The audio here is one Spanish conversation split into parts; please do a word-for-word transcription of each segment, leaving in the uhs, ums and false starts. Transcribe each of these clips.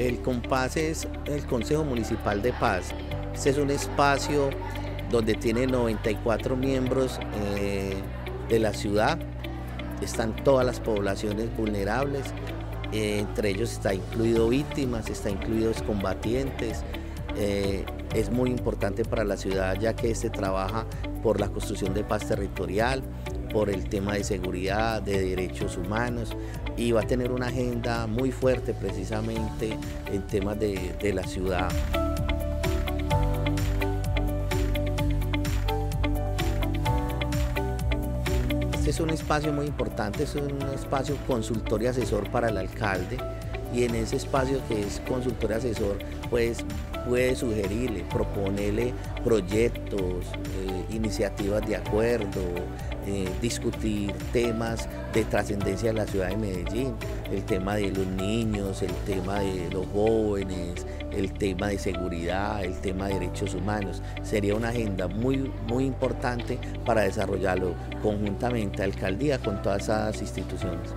El Compás es el Consejo Municipal de Paz. Este es un espacio donde tiene noventa y cuatro miembros eh, de la ciudad. Están todas las poblaciones vulnerables, eh, entre ellos está incluido víctimas, está incluido excombatientes. Eh, es muy importante para la ciudad ya que este trabaja por la construcción de paz territorial, por el tema de seguridad, de derechos humanos, y va a tener una agenda muy fuerte precisamente en temas de, de la ciudad. Este es un espacio muy importante, es un espacio consultor y asesor para el alcalde, y en ese espacio que es consultor y asesor, pues puede sugerirle, proponerle proyectos, eh, iniciativas de acuerdo, eh, discutir temas de trascendencia de la ciudad de Medellín, el tema de los niños, el tema de los jóvenes, el tema de seguridad, el tema de derechos humanos. Sería una agenda muy, muy importante para desarrollarlo conjuntamente, alcaldía con todas esas instituciones.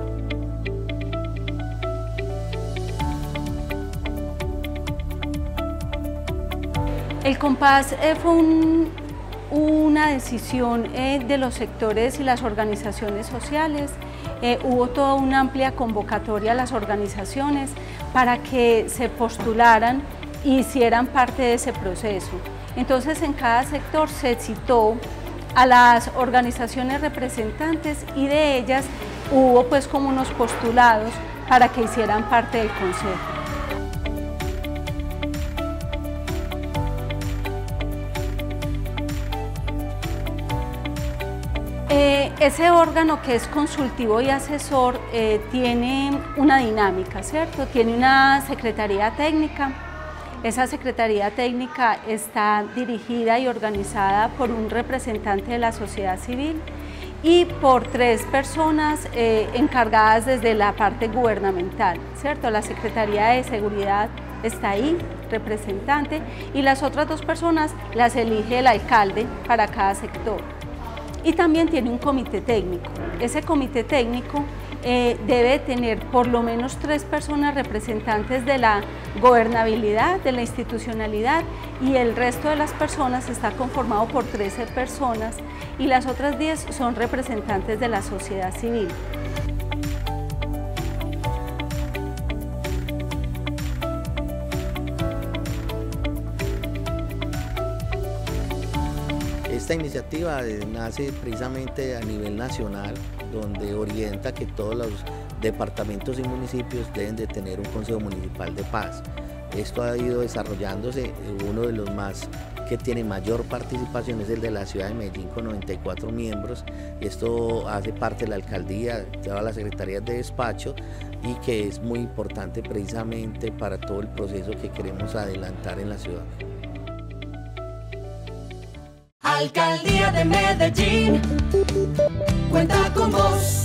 El Compás eh, fue un, una decisión eh, de los sectores y las organizaciones sociales. Eh, hubo toda una amplia convocatoria a las organizaciones para que se postularan y hicieran parte de ese proceso. Entonces en cada sector se citó a las organizaciones representantes y de ellas hubo pues como unos postulados para que hicieran parte del consejo. Eh, ese órgano que es consultivo y asesor eh, tiene una dinámica, ¿cierto? Tiene una secretaría técnica. Esa secretaría técnica está dirigida y organizada por un representante de la sociedad civil y por tres personas eh, encargadas desde la parte gubernamental, ¿cierto? La Secretaría de Seguridad está ahí, representante, y las otras dos personas las elige el alcalde para cada sector. Y también tiene un comité técnico. Ese comité técnico eh, debe tener por lo menos tres personas representantes de la gobernabilidad, de la institucionalidad, y el resto de las personas está conformado por trece personas y las otras diez son representantes de la sociedad civil. Esta iniciativa nace precisamente a nivel nacional, donde orienta que todos los departamentos y municipios deben de tener un Consejo Municipal de Paz. Esto ha ido desarrollándose, uno de los más que tiene mayor participación es el de la ciudad de Medellín con noventa y cuatro miembros. Esto hace parte de la alcaldía, todas las secretarías de despacho, y que es muy importante precisamente para todo el proceso que queremos adelantar en la ciudad. Alcaldía de Medellín, cuenta con vos.